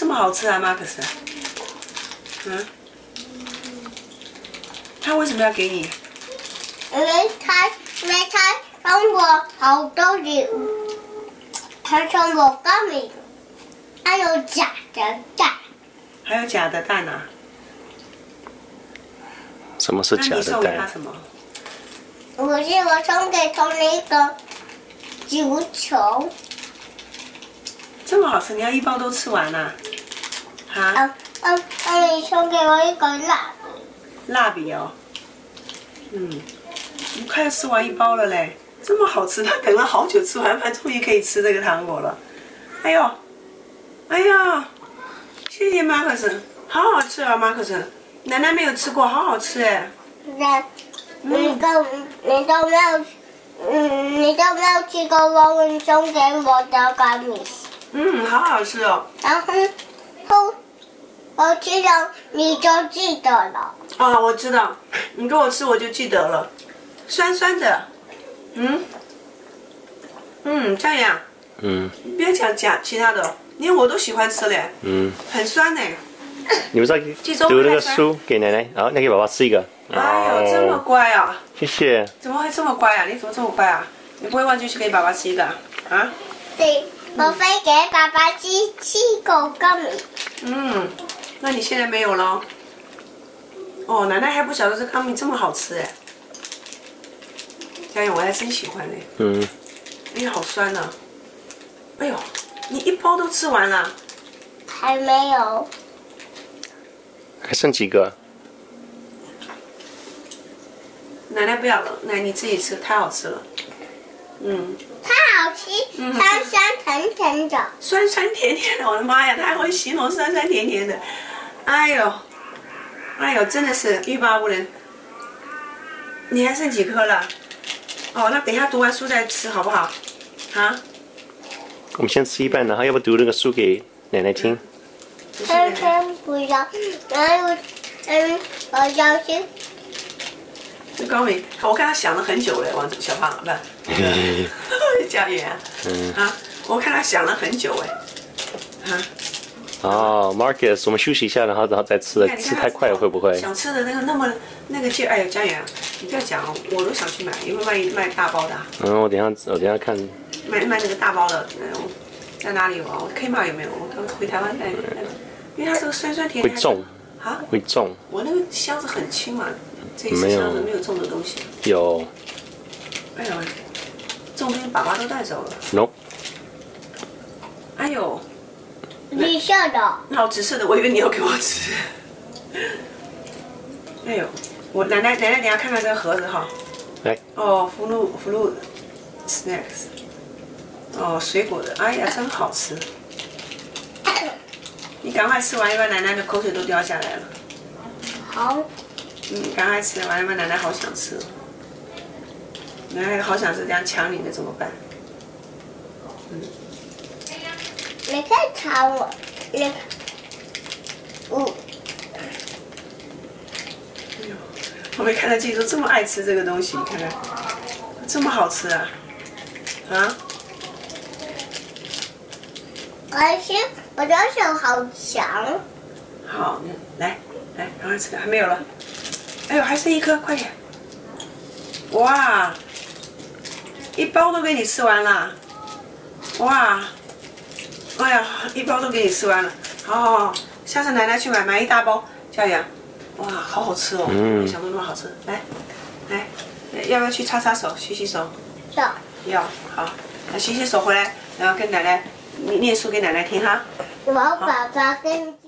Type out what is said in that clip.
这么好吃啊，马克思？嗯？他为什么要给你？ 因为他送我好多礼物，他送我高米，还有假的蛋。 还有假的蛋啊？ 什么是假的那你送给他蛋？ 什么？ 我送给他那个足球。 这么好吃，你要一包都吃完了？啊？ 你送给我一个蜡笔。 蜡笔哦。嗯，你快要吃完一包了嘞，这么好吃，他等了好久，吃完饭终于可以吃这个糖果了。哎呦，哎呀，谢谢马克思，好好吃啊，马克思，奶奶没有吃过，好好吃哎。 你都没有吃过我送给我的高米。 好好吃哦。 然后我吃了你就记得了。 啊，我知道，你给我吃我就记得了，酸酸的，这样，别讲其他的，连我都喜欢吃嘞，很酸呢。 你不是要读那个书给奶奶，然后那给爸爸吃一个。 哎呦，这么乖啊！ 谢谢。 怎么会这么乖啊？你怎么这么乖啊？你不会忘记去给爸爸吃一个啊？ 对，我会给爸爸吃7个高米。 那你现在没有了？哦，奶奶还不晓得这康米这么好吃哎。佳颖，我还真喜欢嘞。哎呀，好酸呐！哎呦，你一包都吃完了？ 还没有。 还剩几个？ 奶奶不要了，奶你自己吃，太好吃了。 太好吃，酸酸甜甜的。 酸酸甜甜的，我的妈呀，太会形容酸酸甜甜的。哎呦，真的是欲罢不能。你还剩几颗了？哦，那等一下读完书再吃好不好？啊？ 我们先吃一半，然后要不读那个书给奶奶听？ 先不要，我要去。 这高敏，我看他想了很久嘞，王小胖，不，佳媛，我看他想了很久哎， 哦 ，Marcus， 我们休息一下，然后再吃，吃太快了会不会？ 想吃的那个劲，哎呦，佳媛，你不要讲哦，我都想去买，有没有卖大包的？ 我等一下看。 卖那个大包的，在哪里有啊？我 Kmart 有没有？我回台湾带，因为它这个酸酸甜甜。 会重。 啊？ 会重。 我那个箱子很轻嘛，这一次箱子没有重的东西。 有。 哎呦，重东西爸爸都带走了。 No。 哎呦。 绿色的。 那我紫色的，我以为你要给我吃。哎呦，我奶奶等下看看这个盒子哈。 来。 哦，福禄 snacks。哦，水果的，哎呀，真好吃。你赶快吃完，要不然奶奶的口水都掉下来了。 好。 赶快吃完，要不然奶奶好想吃。奶奶好想吃，这样抢你的怎么办？ 你可以抢我， 哎呦，我没看到记住这么爱吃这个东西，你看看，这么好吃啊！啊？ 我的手好强。 好，来，赶快吃，还没有了。哎呦，还剩一颗，快点！哇，一包都给你吃完了。哇，哎呀，一包都给你吃完了。好，下次奶奶去买一大包，佳媛。哇，好好吃哦！没想到那么好吃。来，要不要去擦手、洗手？要。好，那洗手回来，然后跟奶奶念书给奶奶听哈。 我爸爸跟。